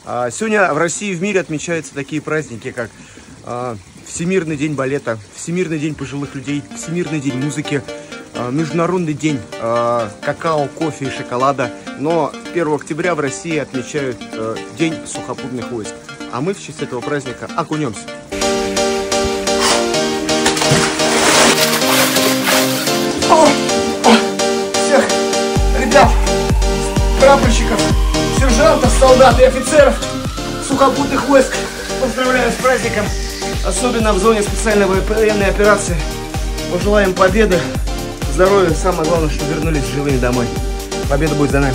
Сегодня в России и в мире отмечаются такие праздники, как Всемирный день балета, Всемирный день пожилых людей, Всемирный день музыки, Международный день какао, кофе и шоколада. Но 1 октября в России отмечают День сухопутных войск. А мы в честь этого праздника окунемся. Всех ребят, прапорщиков, сержантов, солдат и офицеров сухопутных войск поздравляю с праздником. Особенно в зоне специальной военной операции. Пожелаем победы, здоровья, самое главное, что вернулись живыми домой. Победа будет за нами.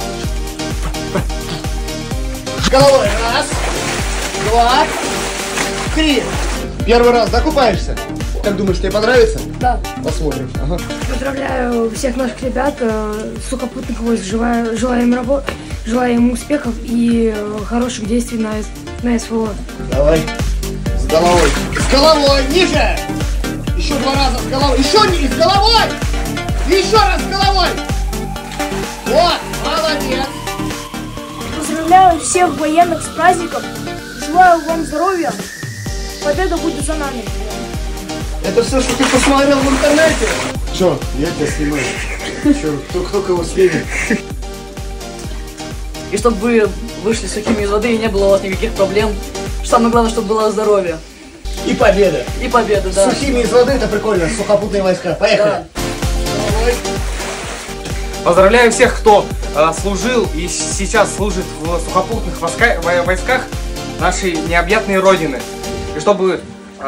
Головой. Раз, два, три. Первый раз, да, купаешься? Как думаешь, тебе понравится? Да. Посмотрим. Ага. Поздравляю всех наших ребят, сухопутных войск. Желаем им успехов и хороших действий на СВО. Давай. С головой. С головой. Ниже. Еще 2 раза с головой. Еще не с головой. Еще раз с головой. Вот. Молодец. Поздравляю всех военных с праздником. Желаю вам здоровья. Победа будет за нами. Это все, что ты посмотрел в интернете? Че, я тебя снимаю. Че, кто кого снимет? И чтобы вы вышли сухими из воды и не было у вас никаких проблем. Самое главное, чтобы было здоровье. И победа. И победа, да. Сухими из воды это прикольно. Сухопутные войска. Поехали. Да. Поздравляю всех, кто служил и сейчас служит в сухопутных войсках нашей необъятной Родины. И чтобы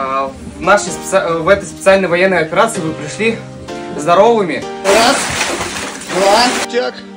в этой специальной военной операции вы пришли здоровыми. Раз, два, чек.